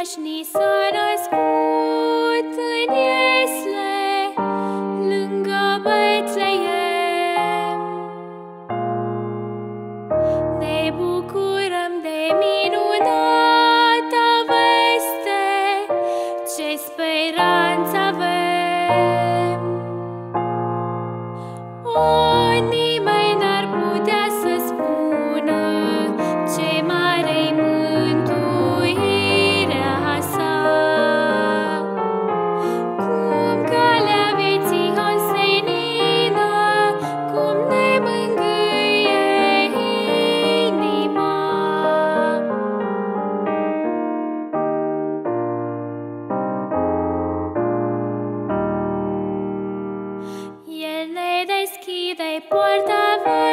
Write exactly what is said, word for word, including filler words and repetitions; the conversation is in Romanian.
Iași ni s-a născut în Iesle, lângă Betleem. Ne bucurăm de minunata veste, ce speranță avem. O, nimeni n-ar putea să spună ce mare-i mântuirea sa. Cum calea vieții însenină, cum ne mângâie inima. El ne deschide poarta